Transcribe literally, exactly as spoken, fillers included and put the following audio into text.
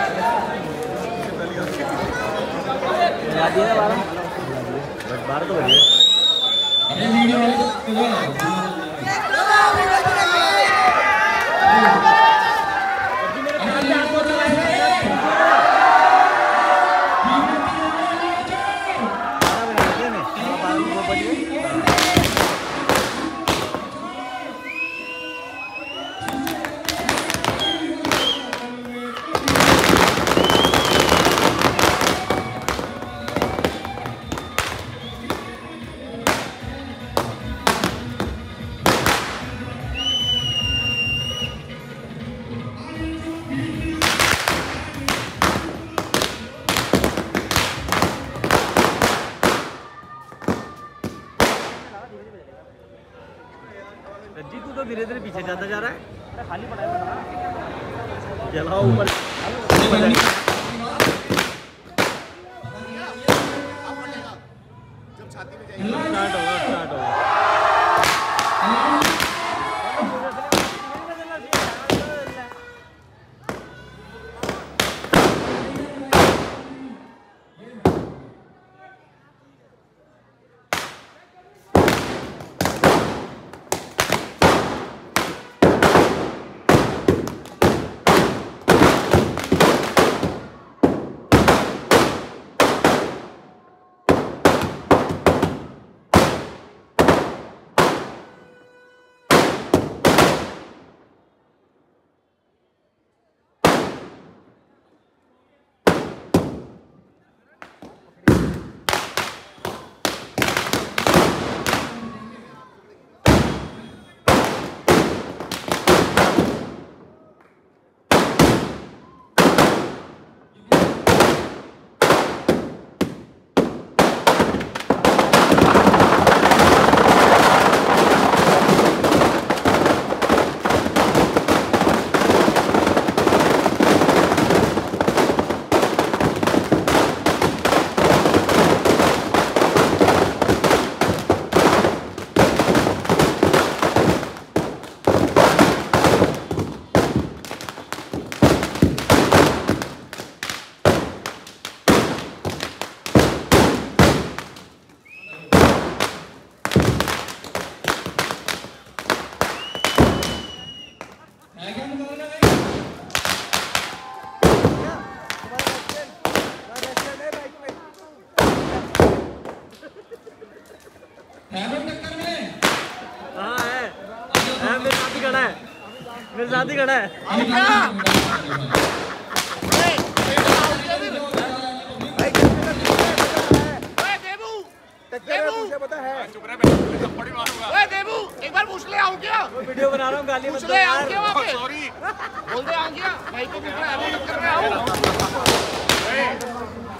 बारह तो बजे रज्जी तू तो धीरे धीरे पीछे जाता जा रहा है। खाली पड़ा है जलाओ ऊपर जब छाती में जाएगी स्टार्ट होगा स्टार्ट होगा मेरे साथ ही खड़ा है। एक बार पूछ ले आऊं क्या? वीडियो बना रहा हूँ गाली मत दो यार। सॉरी बोल दे आऊं क्या? भाई को पूछ रहा है टक्कर में आऊं।